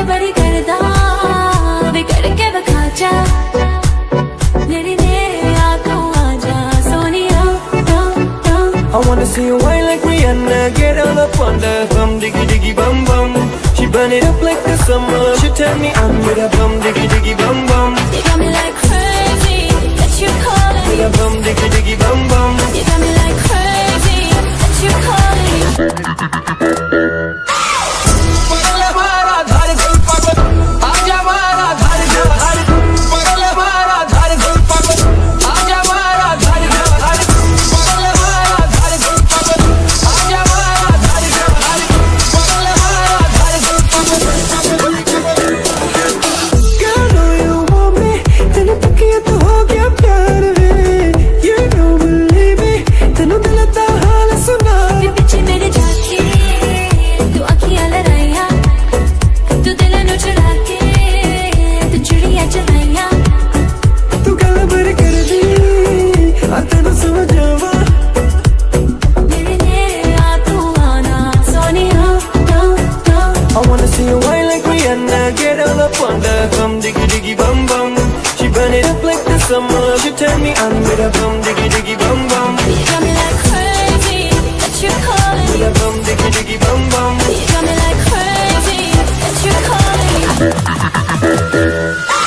बड़ी करदा वे करके बखा जा मेरी नेड़े आ तू आजा Sonia I wanna see you whine like Rihanna, get all up on the bum diggy diggy bum bum. She burn it up like the summer. She tell me I'm with a bum diggy diggy bum bum. You got me like crazy that you calling With a bum diggy diggy bum bum. You got me like crazy that you calling summer. She tell me I'm with a bum diggy diggy bum bum. You got me like crazy that you calling With a bum diggy diggy bum bum. You got me like crazy that you calling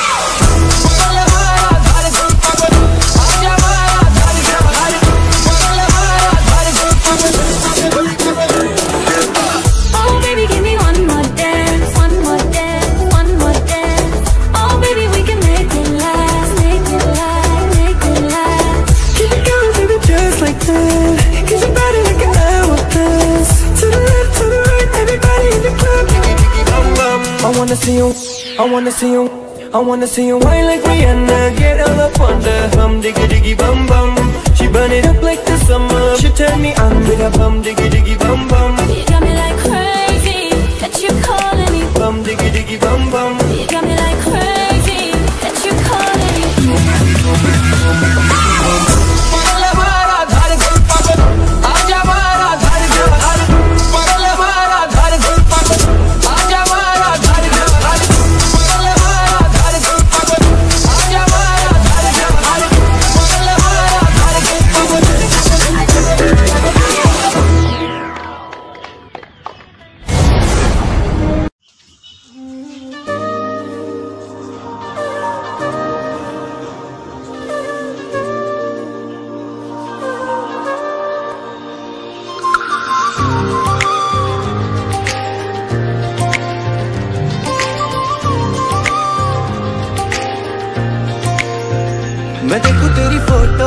I wanna see you, I wanna see you whine like Rihanna, get all up on the bum diggy diggy bum bum. She burn it up like the summer. She tell me I'm with a bum diggy diggy bum bum. You got me like crazy that you calling me bum diggy diggy bum bum. You got me like crazy that you calling me मैं देखूं तेरी photo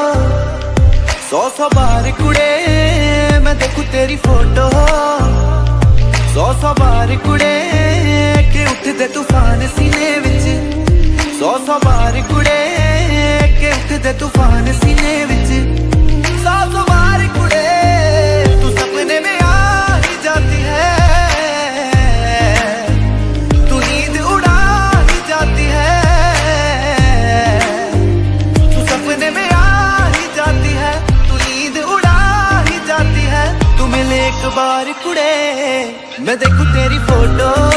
100 बार कुड़े मैं देखूं तेरी photo 100 बार कुड़े के उठदे तूफान सीने विच 100 बार कुड़े के उठदे तूफान सीने विच 100 बार कुड़े तू सपने में आ ही जाती है तू नींद उड़ा ही जाती है एक बार कुड़े मैं देखूं तेरी फोटो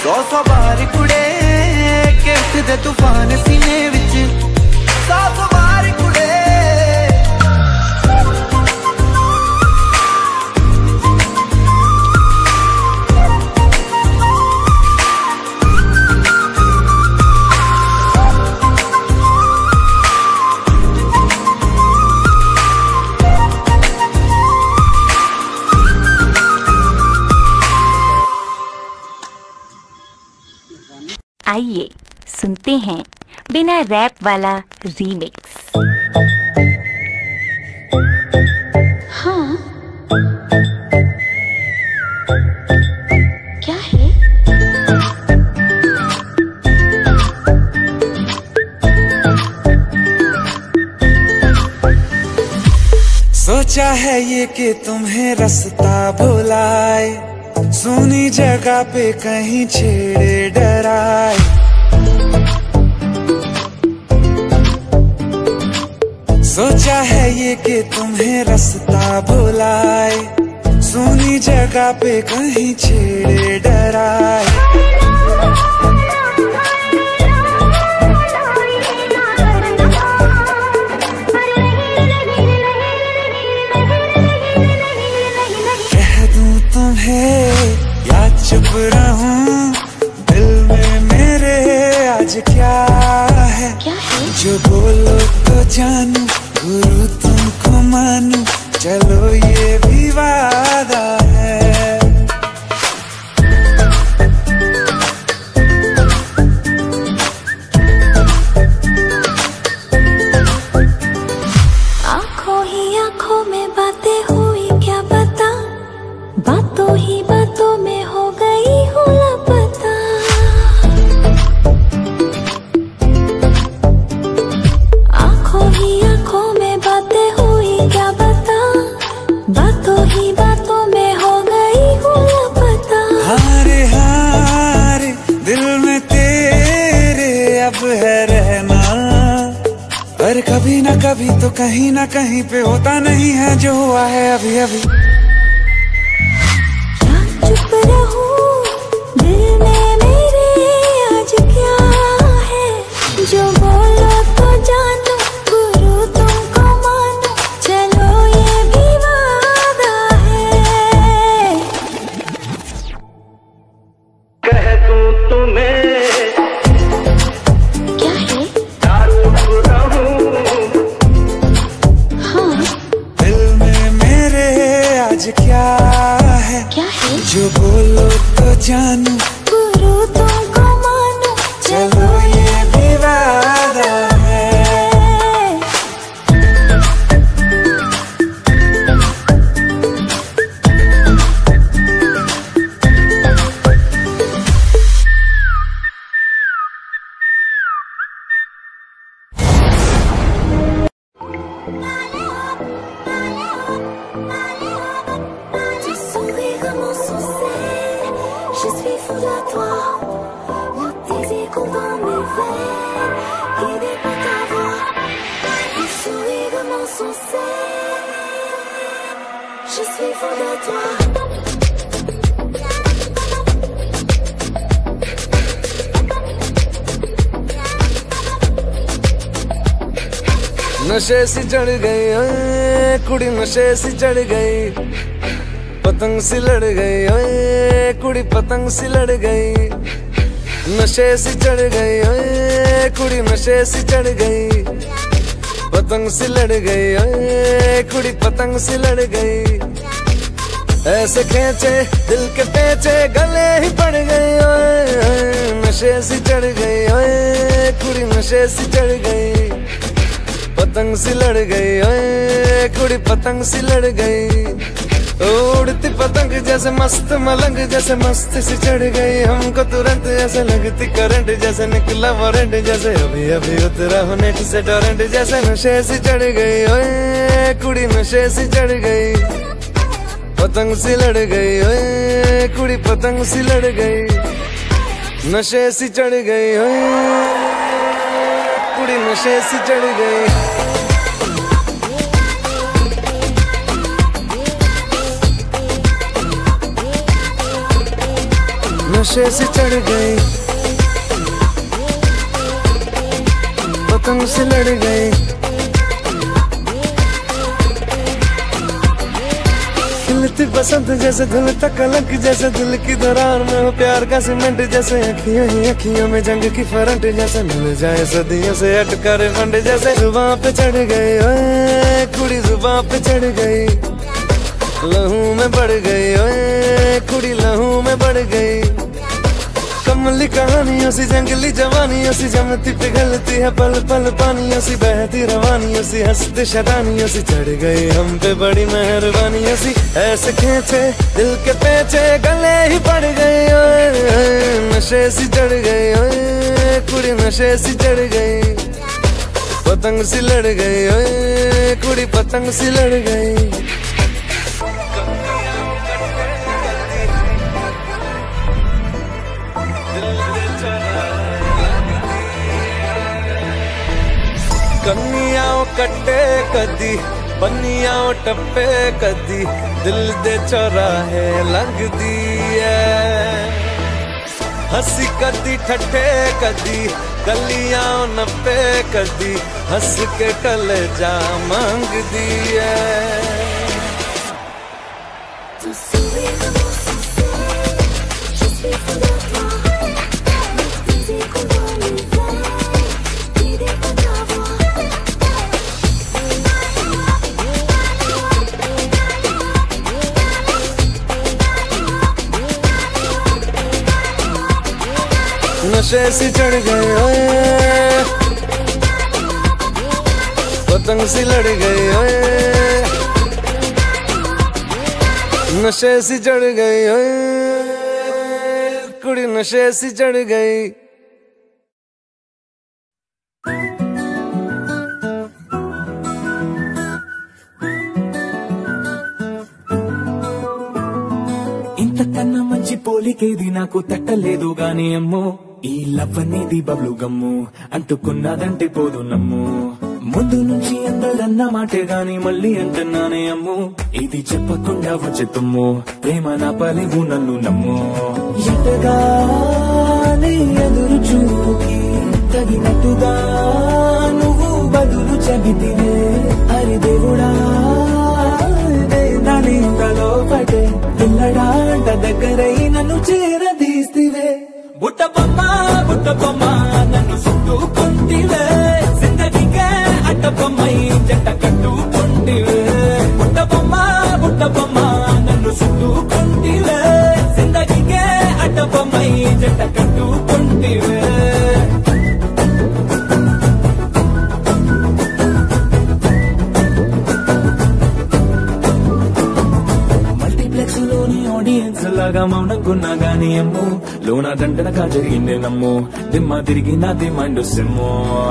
100 बार कुड़े के उठदे तूफान सीने विच 100 बार कुड़े। आइए सुनते हैं बिना रैप वाला रीमिक्स। हाँ क्या है? सोचा है ये कि तुम्हें रास्ता भुलाए, सुनी जगह पे कहीं छेड़े डराए। सोचा है ये कि तुम्हें रास्ता भुलाए, सुनी जगह पे कहीं छेड़े डराए। या चुप रहूं दिल में मेरे आज क्या है? जो बोलो तो जानू गुरु तुमको मानू, चलो ये भी वादा है। आंखों ही आंखों में बातें हुई क्या पता, बातों ही बातों में हो गई हूँ लापता। आंखों ही आंखों में बातें हुई क्या पता, बातों ही बातों में हो गई हूँ लापता। हारे हारे दिल में तेरे अब है रहना, पर कभी ना कभी तो कहीं ना कहीं पे होता नहीं है जो हुआ है अभी अभी। चुप रहूं दिल में मेरे आज क्या है? जो बोलो तो जानू गुरु तुमको मानू, चलो ये भी वादा है। कह दूं तुम्हें क्या है? चुप रहूं, हाँ दिल में मेरे आज क्या है? क्या है? जो बोलो तो जानू गुरु तुमको मानू, चलो ये भी वादा है। Tu sourire mon succès, je suis fou de toi. Le désir coule dans mes veines, guidé par ta voix. Tu sourire mon succès, je suis fou de toi. नशे सी चढ़ गई ओए कुड़ी, नशे सी चढ़ गई, पतंग सी लड़ गई ओए कुड़ी, पतंग सी लड़ गई। नशे सी चढ़ गई ओए कुड़ी, नशे सी चढ़ गई, पतंग सी लड़ गई ओए कुड़ी, पतंग सी लड़ गई। ऐसे खींचे दिल के पेचे गले ही पड़ गई ओए, नशे सी चढ़ गई ओए कुड़ी, नशे सी चढ़ गई, पतंग सी लड़ गई ओए कुड़ी, पतंग सी लड़ गई। उड़ती पतंग जैसे मस्त मलंग, जैसे मस्त सी चढ़ गई हमको तुरंत, ऐसे लगती करंट जैसे निकला वारंट, जैसे अभी अभी उतरा हो नेट से टोरेंट, जैसे नशे सी चढ़ गई ओए कुड़ी, नशे सी चढ़ गई, पतंग सी लड़ गई ओए कुड़ी, पतंग सी लड़ गई। नशे सी चढ़ गई ओए कुड़ी, नशे सी चढ़ गई। नशे से चढ़ गई, पतंग से लड़ गई। खिलती बसंत जैसे धुलता कलंक जैसे दिल की दरार में हो प्यार का सीमेंट जैसे अखियों ही अखियों में जंग की फरंट जैसे मिल जाए सदियों से अटका रे फंड जैसे जुबां पे चढ़ गई ओए कुड़ी जुबां पे चढ़ गई, लहू में बढ़ गई ओए कुड़ी लहू में बढ़ गई। कमली कहानियों सी जंगली जवानियों सी जमती पिघलती है पल पल पानियों सी बहती रवानियों सी हंसती शैतानियों सी चढ़ गई हम पे बड़ी मेहरबानियों सी ऐसे खींचे दिल के पेचे गले ही पड़ गई ओए नशे सी चढ़ गई ओए कुड़ी नशे सी चढ़ गई, पतंग सी लड़ गई ओए कुड़ी पतंग सी लड़ गई। कन्नियां कट्टे कदी बन्नियां टप्पे कदी दिल दे चौराहे लंघदी है, हंसी कदी ठट्ठे कदी गलियां नप्पे कदी हंस के टल जा मंगदी है। नशे सी चढ़ गए ओए पतंग सी लड़ गई ओए नशे सी चढ़ गई ओए कुड़ी नशे सी चढ़ गई। ఇంతకన్నా మంచి పోలికేది నాకు తట్టలేదు గాని అమ్మో ఈ లవ్ అనేది బబ్లు గమ్ము అంటుకున్నదంటే పోదు నమ్ము, ముందు నుంచి అందరన్న మాటే గాని మళ్ళీ అంటున్నానే అమ్ము ఇది చెప్పకుండా వచ్చే తుమ్ము ప్రేమ నా పలివు నన్ను నమ్ము, ఎటగానే ఎదురు చూపుకి తగినట్టుగా నువ్వు బదులు చెబితివే అరి దేవుడా దాని తలో పటే పిల్లడాంట దగ్గరై నన్ను చేరదీస్తివే బుట్ట బొమ్మ నన్ను చుట్టుకుంటివే జిందగీకే అడ్డ బొమ్మై జంట కట్టుకుంటివే బుట్ట బొమ్మ నన్ను చుట్టుకుంటివే జిందగీకే అడ్డ బొమ్మై జంట కట్టుకుంటివే। ఆడియన్స్ లాగా మౌనంకున్నా గానీ అమ్ము లోన దండనగా జరిగిందే నమ్ము దిమ్మ తిరిగి నాది మైండ్ సిమ్ము।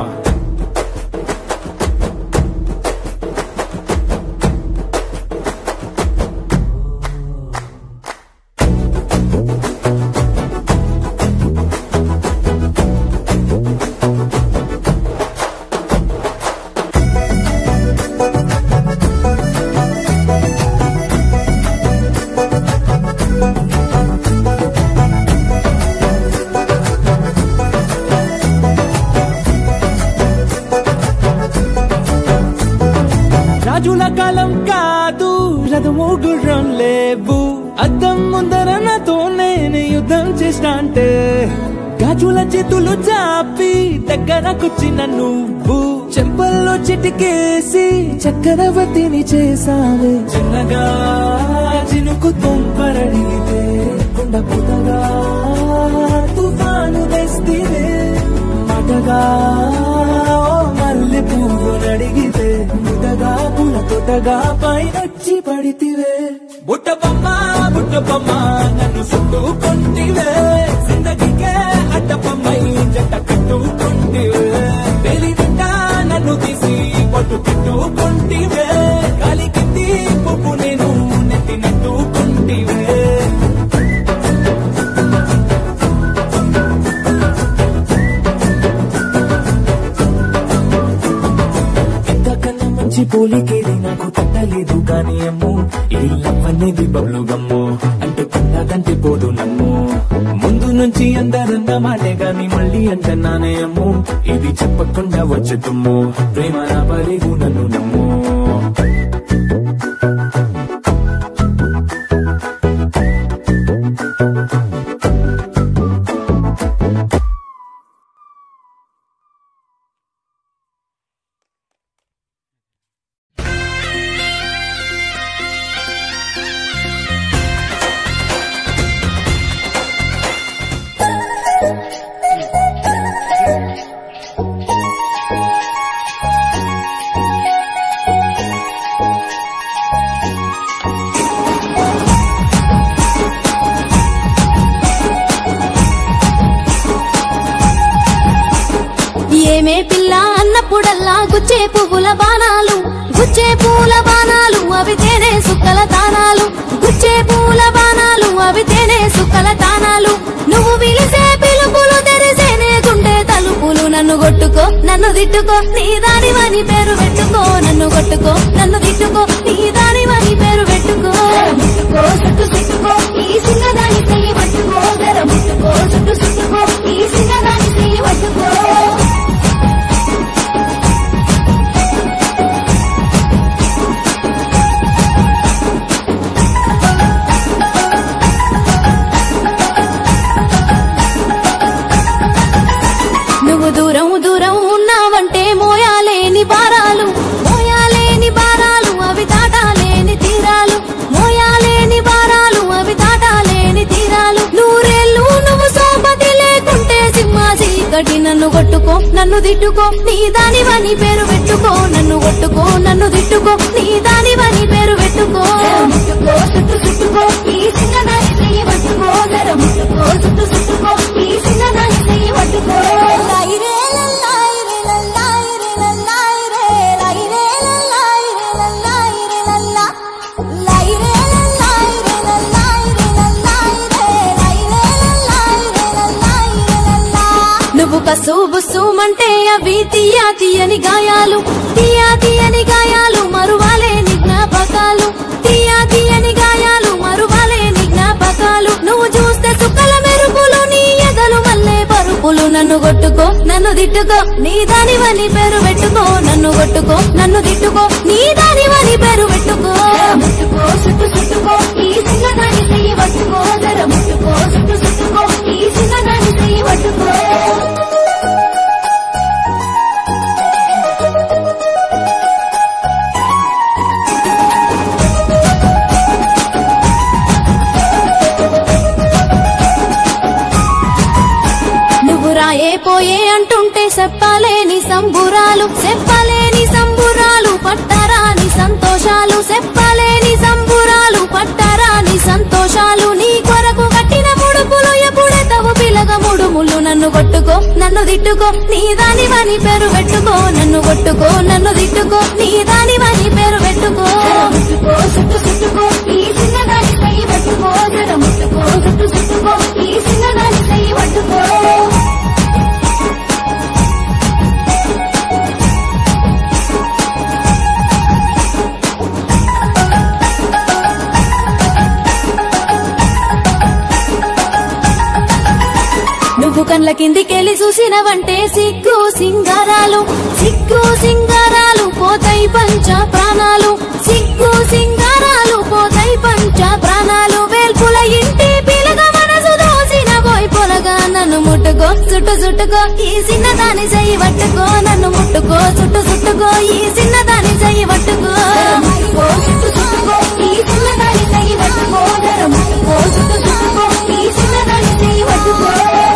రాజుల కాలం కాదు రథము గుర్రం లేవు అద్దం ముందర నాతో నేను యుద్ధం చేస్తాంటే గాజుల చేతులు చాపి దగ్గరకొచ్చిన నువ్వు చెంపల్లో చిటికేసి చక్రవర్తిని చేసావే చిన్నగా చినుకు తుంపరడిగితే కుండ పుటగా తుఫాను తెస్తివే మాటగా మల్లె పువ్వు నడిగితే ముదగా పుల తొటగా పైనొచ్చి పడితివే బుట్ట బొమ్మ నన్ను చుట్టుకుంటివే జిందగీకే అడ్డ బొమ్మై జంట కట్టుకుంటివే పెళ్లి నిండా నన్ను తీసి పట్టు పెట్టుకుంటివే గాలి కింది పువ్వు నేను నెత్తి నెట్టుకుంటివే। నుంచి పోలికేది నాకు తట్టలేదు కానీ అమ్ము ఈ లవ్ అనేది బబ్లు గమ్ము అంటే కన్నదంటే పోదు నమ్ము ముందు నుంచి అందరన్న మాటే గాని మళ్ళీ అంటున్నానే అమ్ము ఇది చెప్పకుండా వచ్చే తుమ్ము ప్రేమ నా పరేగు నన్ను నమ్ము ఏమే పిల్ల అన్నప్పుడల్లా గుచ్చే పువ్వుల బాణాలు అవి తేనే సుక్కల తానాలు గుచ్చే పూల బాణాలు అవి తేనే సుక్కల తానాలు నువ్వు పిలిసే పిలుపులు తెరిసేనే గుండె తలుపులు నన్ను కొట్టుకో నన్ను తిట్టుకో నీ దానివని పేరు పెట్టుకో నన్ను కొట్టుకో నన్ను తిట్టుకో నీ దానివని పేరు పెట్టుకో ముట్టుకో చుట్టు చుట్టుకో ఈ చిన్నదాని చెయ్యి పట్టుకో జర ముట్టుకో చుట్టు చుట్టుకో ఈ చిన్నదాని చెయ్యి పట్టుకో దూరం ఉన్నావంటే మోయాలేని భారాలు అవి దాటాలేని తీరాలు మోయాలేని భారాలు అవి దాటాలేని తీరాలు నూరేళ్ళు నువ్వు సోపతి లేకుంటే సింహ చీకటి నన్ను కొట్టుకో నన్ను తిట్టుకో నీ దానివని పేరు పెట్టుకో నన్ను కొట్టుకో నన్ను తిట్టుకో నీ దానివని పేరు పెట్టుకో ముట్టుకో చుట్టు చుట్టుకో ఈ చిన్నదాని చెయ్యి పట్టుకో జర ముట్టుకో చుట్టు చుట్టుకో ఈ చిన్నదాని చెయ్యి పట్టుకో నువ్వు కసుబుసుమంటే అవి తీయా తీయని గాయాలు మరువాలేని జ్ఞాపకాలు తీయా తీయని గాయాలు మరువాలేని జ్ఞాపకాలు నువ్వు చూస్తే సుక్కల మెరుపులు నీ ఎదలు మల్లె పరుపులు నన్ను కొట్టుకో నన్ను తిట్టుకో నీ దానివని పేరు పెట్టుకో నన్ను కొట్టుకో నన్ను తిట్టుకో నీ దానివని పేరు పెట్టుకో ముట్టుకో చుట్టు చుట్టుకో ఈ చిన్నదాని చెయ్యి పట్టుకో జర ముట్టుకో చుట్టు చుట్టుకో ఈ చిన్నదాని చెయ్యి పట్టుకో పోయే అంటుంటే చెప్పలేని సంబురాలు పట్టరాని సంతోషాలు చెప్పలేని సంబురాలు పట్టరాని సంతోషాలు నీ కొరకు కట్టిన ముడుపులు ఎప్పుడెతవు పిలగ ముడుములు నన్ను కొట్టుకో నన్ను తిట్టుకో నీ దానివని పేరు పెట్టుకో నన్ను కొట్టుకో నన్ను తిట్టుకో నీ దానివని పేరు పెట్టుకో ముట్టుకో చుట్టు చుట్టుకో ఈ చిన్నదాని చెయ్యి పట్టుకో జర ముట్టుకో చుట్టు చుట్టుకో ఈ చిన్నదాని చెయ్యి పట్టుకో నువ్వు కళ్ళ కిందికెళ్ళి చూసినవంటే సిగ్గు సింగారాలు పోతాయి పంచ ప్రాణాలు సిగ్గు సింగారాలు పోతాయి పంచ ప్రాణాలు వేల్పుల ఇంటి పిలగ మనసు దోసిన పోయి పొలగా నన్ను ముట్టుకో చుట్టు చుట్టుకో ఈ చిన్నదాని చెయ్యి పట్టుకో నన్ను ముట్టుకో చుట్టు చుట్టుకో ఈ చిన్నదాని చెయ్యి పట్టుకో చుట్టు చుట్టుకో ఈ చిన్నదాని చెయ్యి పట్టుకో ముట్టుకో చుట్టు చుట్టుకో ఈ చిన్నదాని చెయ్యి పట్టుకో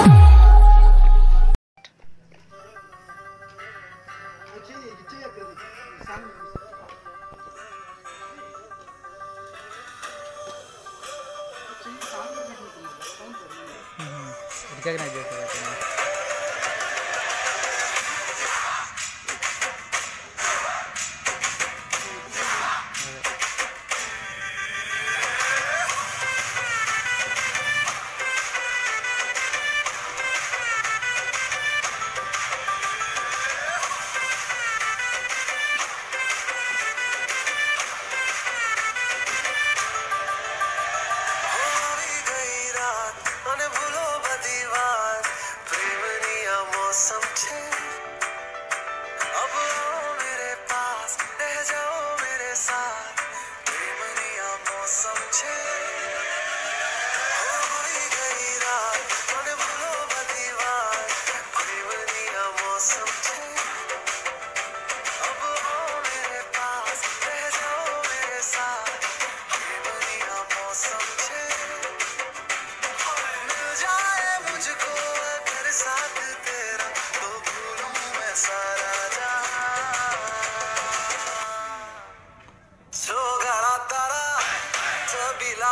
రికగ్నైజ్ చేస్తారు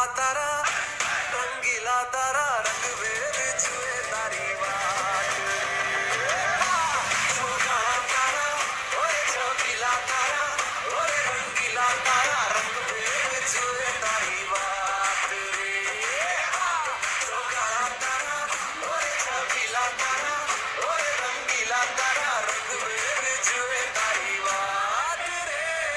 तारा रंगीला तारा रंग वेद छुए तारी बात काला तारा ओए चौकीला तारा ओए रंगीला तारा रंग वेद छुए तारी बात रे काला तारा ओए चौकीला तारा ओए रंगीला तारा रंग वेद छुए तारी बात रे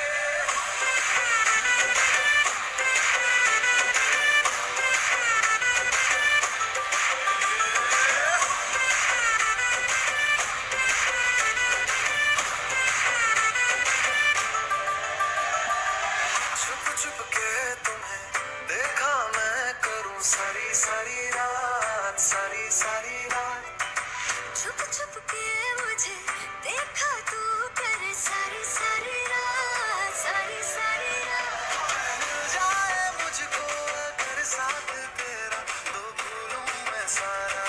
छुप के तुम्हें देखा मैं करूं सारी सारी रात सारी सारी रात छुप छुप के मुझे देखा तू करे सारी सारी रात सारी सारी रात मिल जाए मुझको अगर साथ तेरा तो भूलूं मैं सारा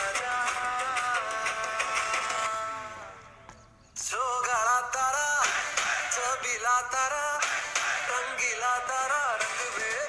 जो गाड़ा तारा चबीला तारा रंगीला तारा रंग